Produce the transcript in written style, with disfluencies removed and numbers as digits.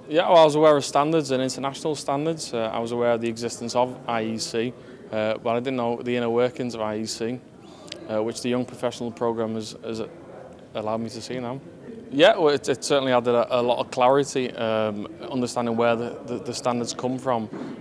Yeah, well, I was aware of standards and international standards. I was aware of the existence of IEC, but I didn't know the inner workings of IEC, which the Young Professional Programme has allowed me to see now. Yeah, well, it certainly added a lot of clarity, understanding where the standards come from,